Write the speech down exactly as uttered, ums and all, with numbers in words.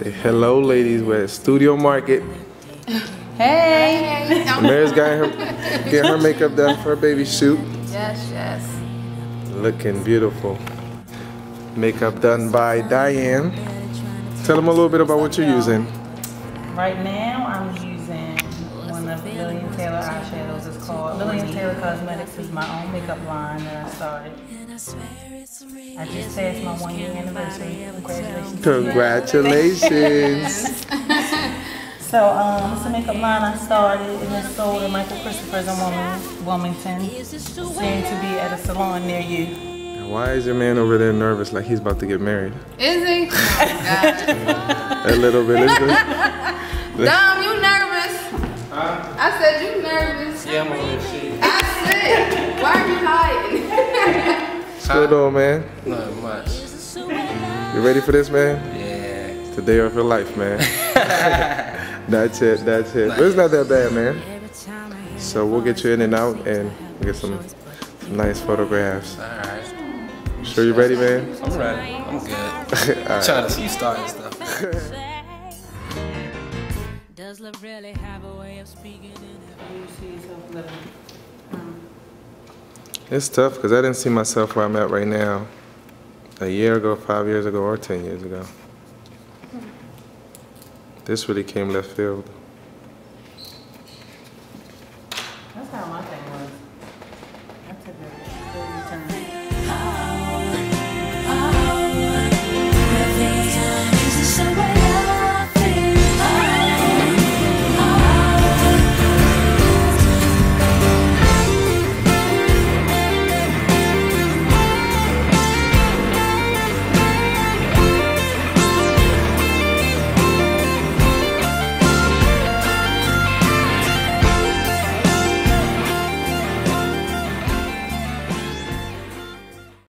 Say hello, ladies. We're at Studio Market. Hey! Amira's got her, getting her makeup done for her baby shoot. Yes, yes. Looking beautiful. Makeup done by Diane. Tell them a little bit about what you're using. Right now, I'm using one of Lillian Taylor eyeshadows. It's called Lillian Taylor Cosmetics. It's my own makeup line that I started. I just passed my one year anniversary. Congratulations. Congratulations. So, um, it's a makeup line I started and it's sold at Michael Christopher's in Wilmington. Soon to be at a salon near you. Why is your man over there nervous like he's about to get married? Is he? Oh, a little bit, is it? Dom, you nervous? Huh? I said you nervous. Yeah, I'm over there shit. I said, why are you hiding? What's going on, man? Not much. You ready for this, man? Yeah. It's the day of your life, man. That's it, that's it. But it's not that bad, man. So we'll get you in and out and get some, some nice photographs. Alright. Sure you ready, man? I'm ready. I'm good. Right. Trying to see you starting stuff. Does love really have a way of speaking in it? It's tough because I didn't see myself where I'm at right now a year ago, five years ago, or ten years ago. This really came left field.